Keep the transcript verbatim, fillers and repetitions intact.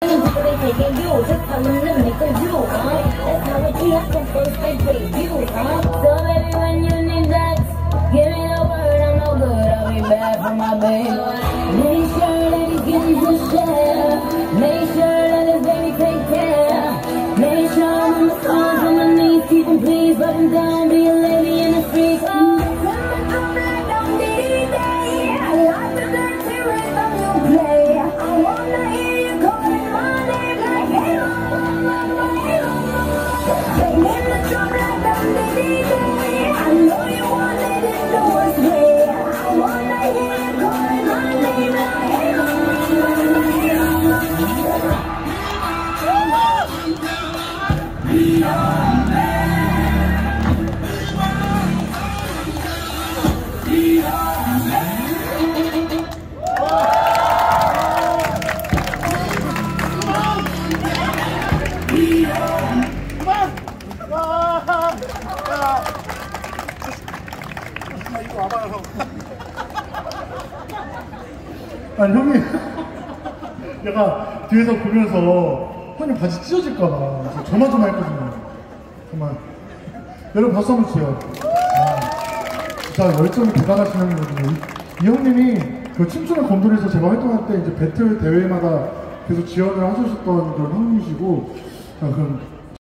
아니 형님 내가 뒤에서 보면서 형님 바지 찢어질까봐 조마조마했거든요. 정말 여러분 박수 한번 주세요. 아, 진짜 열정이 대단하신 형님이거든요. 이, 이 형님이 그 춤추는 검돌이에서 제가 활동할 때 이제 배틀 대회마다 계속 지원을 하셨던 그런 형님이시고, 아, 그럼